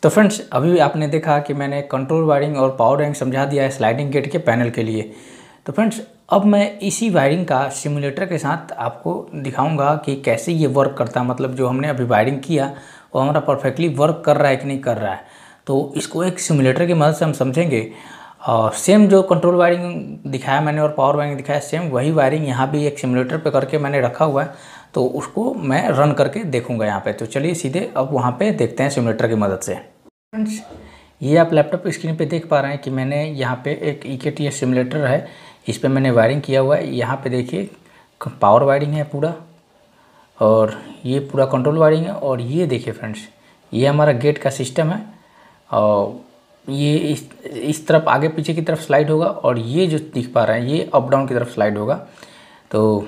तो फ्रेंड्स अभी आपने देखा कि मैंने कंट्रोल वायरिंग और पावर वायरिंग समझा दिया है स्लाइडिंग गेट के पैनल के लिए। तो फ्रेंड्स अब मैं इसी वायरिंग का सिमुलेटर के साथ आपको दिखाऊंगा कि कैसे ये वर्क करता है। मतलब जो हमने अभी वायरिंग किया वो हमारा परफेक्टली वर्क कर रहा है कि नहीं कर रहा है। तो इसको एक सिमुलेटर की मदद से हम समझेंगे। और सेम जो कंट्रोल वायरिंग दिखाया मैंने और पावर वायरिंग दिखाया, सेम वही वायरिंग यहाँ भी एक सिमुलेटर पे करके मैंने रखा हुआ है। तो उसको मैं रन करके देखूंगा यहाँ पे। तो चलिए सीधे अब वहाँ पे देखते हैं सिमुलेटर की मदद से। फ्रेंड्स ये आप लैपटॉप स्क्रीन पे देख पा रहे हैं कि मैंने यहाँ पे एक EKTS सिमुलेटर है, इस पे मैंने वायरिंग किया हुआ है। यहाँ पे देखिए पावर वायरिंग है पूरा, और ये पूरा कंट्रोल वायरिंग है। और ये देखिए फ्रेंड्स, ये हमारा गेट का सिस्टम है और ये इस तरफ आगे पीछे की तरफ स्लाइड होगा, और ये जो दिख पा रहा है ये अप डाउन की तरफ स्लाइड होगा। तो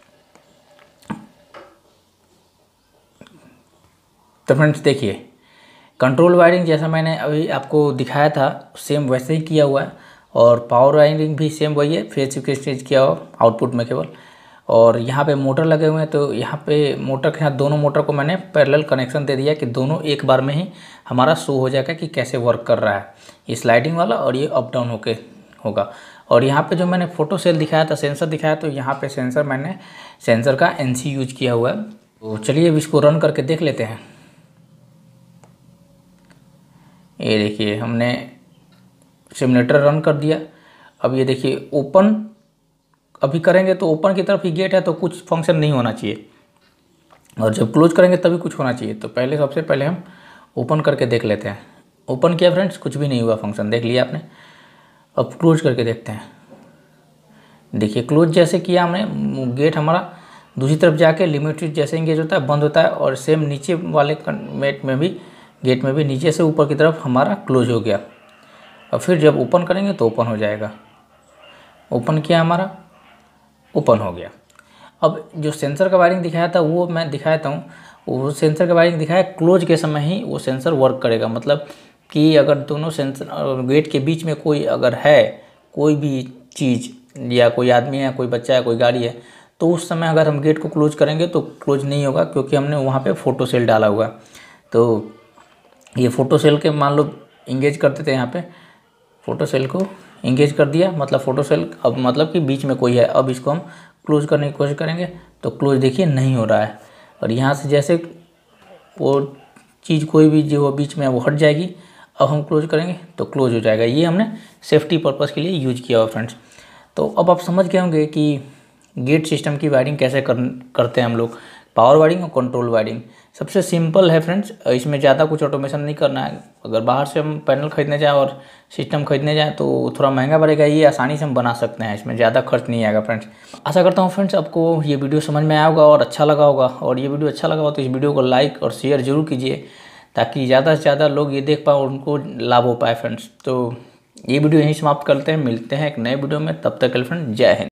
फ्रेंड्स देखिए कंट्रोल वायरिंग जैसा मैंने अभी आपको दिखाया था सेम वैसे ही किया हुआ है, और पावर वायरिंग भी सेम वही है, फेज टू फेज किया हुआ आउटपुट में केवल। और यहाँ पे मोटर लगे हुए हैं, तो यहाँ पे मोटर के साथ दोनों मोटर को मैंने पैरेलल कनेक्शन दे दिया कि दोनों एक बार में ही हमारा शो हो जाएगा कि कैसे वर्क कर रहा है, ये स्लाइडिंग वाला और ये अप डाउन होके होगा। और यहाँ पे जो मैंने फोटो सेल दिखाया था, सेंसर दिखाया, तो यहाँ पे मैंने सेंसर का NC यूज किया हुआ है। तो चलिए अब इसको रन करके देख लेते हैं। ये देखिए हमने सिमुलेटर रन कर दिया। अब ये देखिए ओपन अभी करेंगे तो ओपन की तरफ ही गेट है, तो कुछ फंक्शन नहीं होना चाहिए, और जब क्लोज करेंगे तभी कुछ होना चाहिए। तो सबसे पहले हम ओपन करके देख लेते हैं। ओपन किया फ्रेंड्स, कुछ भी नहीं हुआ, फंक्शन देख लिया आपने। अब क्लोज करके देखते हैं। देखिए क्लोज जैसे किया हमने, गेट हमारा दूसरी तरफ जाके लिमिट स्विच जैसे इंगेज होता है बंद होता है, और सेम नीचे वाले गेट में भी नीचे से ऊपर की तरफ हमारा क्लोज हो गया। और फिर जब ओपन करेंगे तो ओपन हो जाएगा। ओपन किया हमारा, ओपन हो गया। अब जो सेंसर का वायरिंग दिखाया था वो मैं दिखाता हूँ। वो सेंसर का वायरिंग दिखाया, क्लोज के समय ही वो सेंसर वर्क करेगा। मतलब कि अगर दोनों सेंसर और गेट के बीच में कोई अगर है कोई भी चीज़, या कोई आदमी है, कोई बच्चा है, कोई गाड़ी है, तो उस समय अगर हम गेट को क्लोज करेंगे तो क्लोज नहीं होगा, क्योंकि हमने वहाँ पे फोटो सेल डाला हुआ है। तो ये फोटो सेल के मान लो इंगेज करते थे, यहाँ पे फोटो सेल को इंगेज कर दिया, मतलब फोटो सेल अब मतलब कि बीच में कोई है। अब इसको हम क्लोज करने की कोशिश करेंगे तो क्लोज देखिए नहीं हो रहा है, और यहाँ से जैसे वो चीज़ कोई भी जो बीच में है वो हट जाएगी। अब हम क्लोज करेंगे तो क्लोज हो जाएगा। ये हमने सेफ्टी पर्पज़ के लिए यूज किया हुआ फ्रेंड्स। तो अब आप समझ गए होंगे कि गेट सिस्टम की वायरिंग कैसे करते हैं हम लोग। पावर वायरिंग और कंट्रोल वायरिंग सबसे सिंपल है फ्रेंड्स, इसमें ज़्यादा कुछ ऑटोमेशन नहीं करना है। अगर बाहर से हम पैनल खरीदने जाएँ और सिस्टम खरीदने जाएँ तो थोड़ा महंगा पड़ेगा, ये आसानी से हम बना सकते हैं, इसमें ज़्यादा खर्च नहीं आएगा फ्रेंड्स। आशा करता हूँ फ्रेंड्स आपको ये वीडियो समझ में आया होगा और अच्छा लगा होगा। और ये वीडियो अच्छा लगा हो तो इस वीडियो को लाइक और शेयर जरूर कीजिए, ताकि ज़्यादा से ज़्यादा लोग ये देख पाए और उनको लाभ हो पाए फ्रेंड्स। तो ये वीडियो यहीं समाप्त करते हैं, मिलते हैं एक नए वीडियो में, तब तक के लिए फ्रेंड्स जय हिंद।